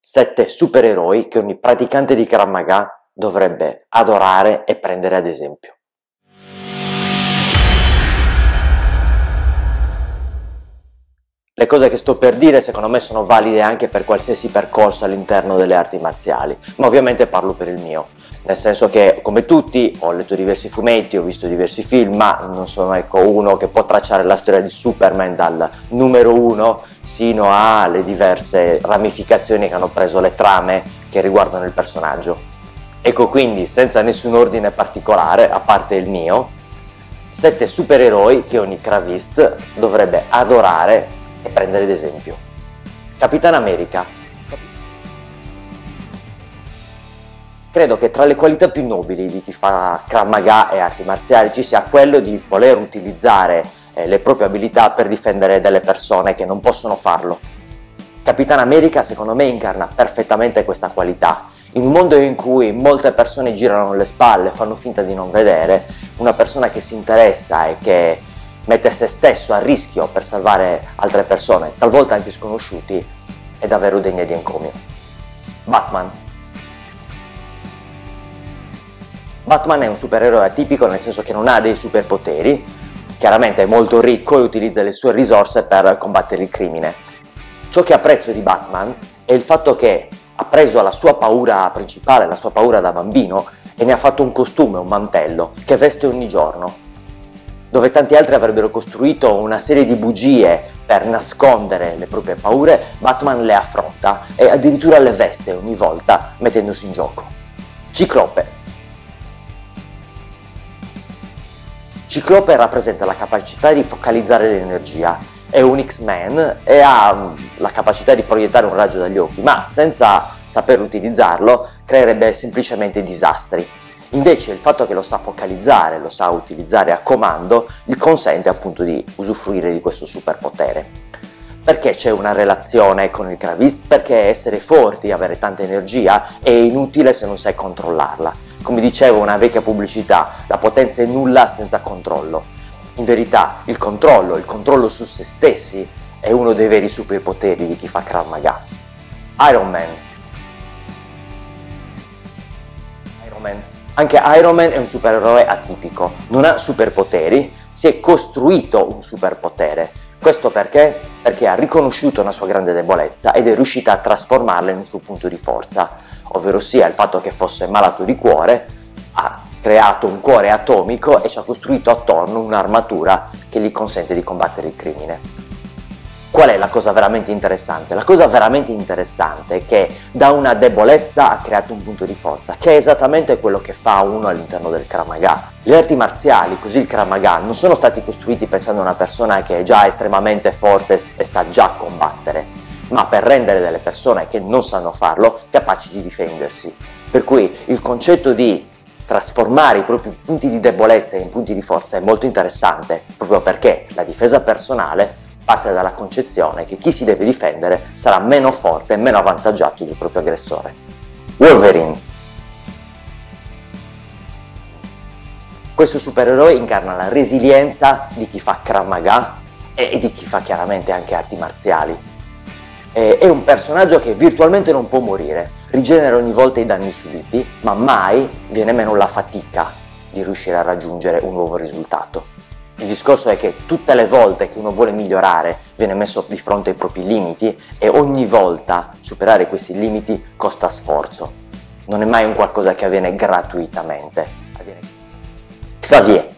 7 supereroi che ogni praticante di Krav Maga dovrebbe adorare e prendere ad esempio. Le cose che sto per dire secondo me sono valide anche per qualsiasi percorso all'interno delle arti marziali, ma ovviamente parlo per il mio, nel senso che come tutti ho letto diversi fumetti, ho visto diversi film, ma non sono uno che può tracciare la storia di Superman dal numero 1 sino alle diverse ramificazioni che hanno preso le trame che riguardano il personaggio. Ecco quindi, senza nessun ordine particolare, a parte il mio, 7 supereroi che ogni kravist dovrebbe adorare e prendere ad esempio. Capitan America. Credo che tra le qualità più nobili di chi fa Krav Maga e arti marziali ci sia quello di voler utilizzare le proprie abilità per difendere delle persone che non possono farlo. Capitan America secondo me incarna perfettamente questa qualità. In un mondo in cui molte persone girano le spalle, fanno finta di non vedere, una persona che si interessa e che mette se stesso a rischio per salvare altre persone, talvolta anche sconosciuti, è davvero degna di encomio. Batman. Batman è un supereroe atipico nel senso che non ha dei superpoteri, chiaramente è molto ricco e utilizza le sue risorse per combattere il crimine. Ciò che apprezzo di Batman è il fatto che ha preso la sua paura principale, la sua paura da bambino, e ne ha fatto un costume, un mantello, che veste ogni giorno. Dove tanti altri avrebbero costruito una serie di bugie per nascondere le proprie paure, Batman le affronta e addirittura le veste ogni volta mettendosi in gioco. Ciclope. Ciclope rappresenta la capacità di focalizzare l'energia, è un X-Men e ha la capacità di proiettare un raggio dagli occhi, ma senza saper utilizzarlo creerebbe semplicemente disastri. Invece il fatto che lo sa focalizzare, lo sa utilizzare a comando, gli consente appunto di usufruire di questo superpotere. Perché c'è una relazione con il kravist? Perché essere forti, avere tanta energia è inutile se non sai controllarla. Come diceva una vecchia pubblicità, la potenza è nulla senza controllo. In verità il controllo su se stessi è uno dei veri superpoteri di chi fa Krav Maga. Iron Man. Anche Iron Man è un supereroe atipico, non ha superpoteri, si è costruito un superpotere. Questo perché? Perché ha riconosciuto una sua grande debolezza ed è riuscita a trasformarla in un suo punto di forza, ovvero sia il fatto che fosse malato di cuore, ha creato un cuore atomico e ci ha costruito attorno un'armatura che gli consente di combattere il crimine. Qual è la cosa veramente interessante? La cosa veramente interessante è che da una debolezza ha creato un punto di forza, che è esattamente quello che fa uno all'interno del Krav Maga. Le arti marziali, così il Krav Maga, non sono stati costruiti pensando a una persona che è già estremamente forte e sa già combattere, ma per rendere delle persone che non sanno farlo capaci di difendersi. Per cui il concetto di trasformare i propri punti di debolezza in punti di forza è molto interessante, proprio perché la difesa personale parte dalla concezione che chi si deve difendere sarà meno forte e meno avvantaggiato del proprio aggressore. Wolverine. Questo supereroe incarna la resilienza di chi fa Krav Maga e di chi fa chiaramente anche arti marziali. È un personaggio che virtualmente non può morire, rigenera ogni volta i danni subiti, ma mai viene meno la fatica di riuscire a raggiungere un nuovo risultato. Il discorso è che tutte le volte che uno vuole migliorare viene messo di fronte ai propri limiti e ogni volta superare questi limiti costa sforzo. Non è mai un qualcosa che avviene gratuitamente. Xavier.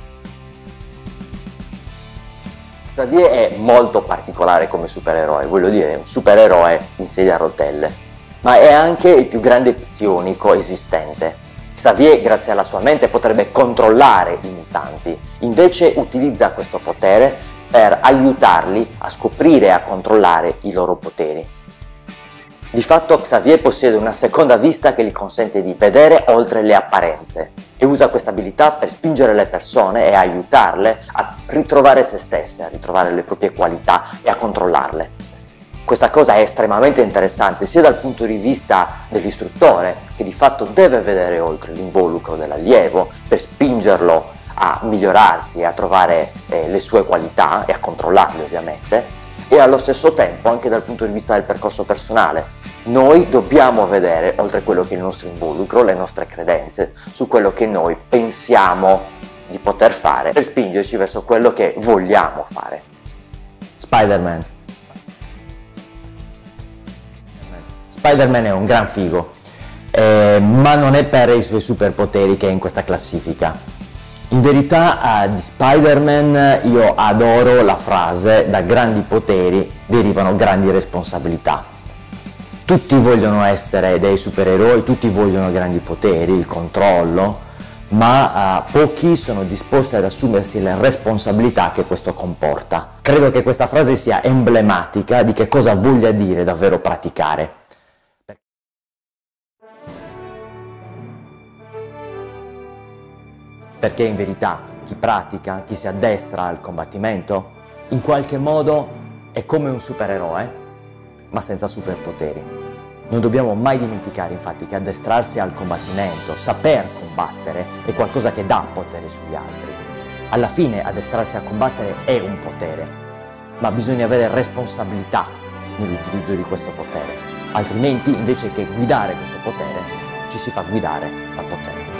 Xavier è molto particolare come supereroe, voglio dire, è un supereroe in sedia a rotelle, ma è anche il più grande psionico esistente. Xavier, grazie alla sua mente, potrebbe controllare i mutanti, invece utilizza questo potere per aiutarli a scoprire e a controllare i loro poteri. Di fatto Xavier possiede una seconda vista che gli consente di vedere oltre le apparenze e usa questa abilità per spingere le persone e aiutarle a ritrovare se stesse, a ritrovare le proprie qualità e a controllarle. Questa cosa è estremamente interessante sia dal punto di vista dell'istruttore, che di fatto deve vedere oltre l'involucro dell'allievo per spingerlo a migliorarsi e a trovare le sue qualità e a controllarle ovviamente, e allo stesso tempo anche dal punto di vista del percorso personale, Noi dobbiamo vedere, oltre a quello che è il nostro involucro, le nostre credenze, su quello che noi pensiamo di poter fare per spingerci verso quello che vogliamo fare. Spider-Man. Spider-Man è un gran figo, ma non è per i suoi superpoteri che è in questa classifica. In verità di Spider-Man io adoro la frase «da grandi poteri derivano grandi responsabilità». Tutti vogliono essere dei supereroi, tutti vogliono grandi poteri, il controllo, ma pochi sono disposti ad assumersi le responsabilità che questo comporta. Credo che questa frase sia emblematica di che cosa voglia dire davvero praticare. Perché in verità chi pratica, chi si addestra al combattimento, in qualche modo è come un supereroe, ma senza superpoteri. Non dobbiamo mai dimenticare infatti che addestrarsi al combattimento, saper combattere, è qualcosa che dà potere sugli altri. Alla fine addestrarsi a combattere è un potere, ma bisogna avere responsabilità nell'utilizzo di questo potere. Altrimenti, invece che guidare questo potere, ci si fa guidare dal potere.